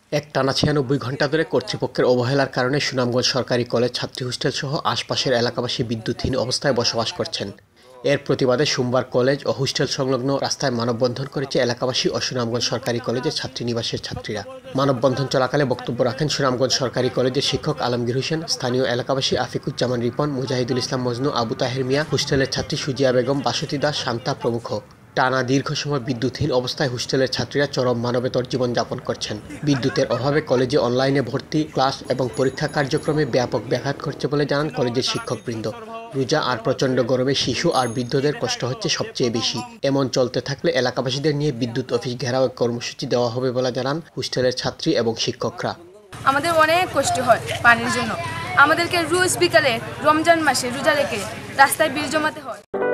একটানা ৯৬ ঘণ্টা ধরে কর্তৃপক্ষের অবহেলার কারণে সুনামগঞ্জ সরকারি কলেজ ছাত্রী হোস্টেলসহ আশপাশের এলাকাবাসী বিদ্যুৎহীন অবস্থায় বসবাস করছেন। এর প্রতিবাদে সোমবার কলেজ ও হোস্টেল সংলগ্ন রাস্তায় মানববন্ধন করেছে এলাকাবাসী ও সুনামগঞ্জ সরকারি কলেজের ছাত্রীনিবাসের ছাত্রীরা। মানববন্ধন চলাকালে বক্তব্য রাখেন সুনামগঞ্জ সরকারি কলেজের শিক্ষক আলমগীর হোসেন, স্থানীয় এলাকাবাসী আফিকুজ্জামান রিপন, মুজাহিদুল ইসলাম মজনু, আবু তাহের মিয়া, হোস্টেলের ছাত্রী সুজিয়া বেগম, বাসতী দাস, শান্তা প্রমুখ। টানা দীর্ঘ সময় বিদ্যুৎহীন অবস্থায় হোস্টেলের ছাত্রীরা চরম মানবেতর জীবনযাপন করছেন। বিদ্যুতের অভাবে কলেজে অনলাইনে ভর্তি, ক্লাস এবং পরীক্ষা কার্যক্রমে ব্যাপক ব্যাঘাত ঘটছে বলে জানান কলেজের শিক্ষকবৃন্দ। রোজা আর প্রচণ্ড গরমে শিশু আর বৃদ্ধদের কষ্ট হচ্ছে সবচেয়ে বেশি। এমন চলতে থাকলে এলাকাবাসীদের নিয়ে বিদ্যুৎ অফিস ঘেরাও কর্মসূচি দেওয়া হবে বলে জানান হোস্টেলের ছাত্রী এবং শিক্ষকরা। আমাদের অনেক কষ্ট হয় পানির জন্য। আমাদেরকে রোজ বিকালে রমজান মাসে রোজা রেখে রাস্তায় ভিড় জমাতে হয়।